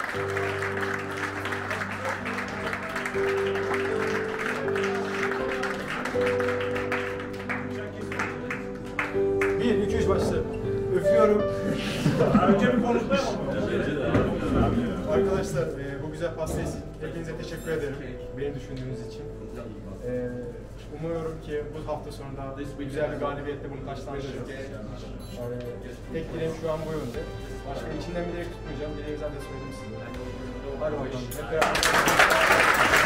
Bir, iki, üç başla. Öpüyorum. Önce bir konuşma yapalım. Arkadaşlar bu güzel pasta için hepinize teşekkür ederim. Beni düşündüğünüz için. Umuyorum ki bu hafta sonunda güzel bir galibiyetle bunu taşlandırırız. Yani tek dileğim şu an bu yönde. Başka içinden bir dilek tutmayacağım. Dileğimi zaten söyledim size. Hadi bakalım. Hep beraber.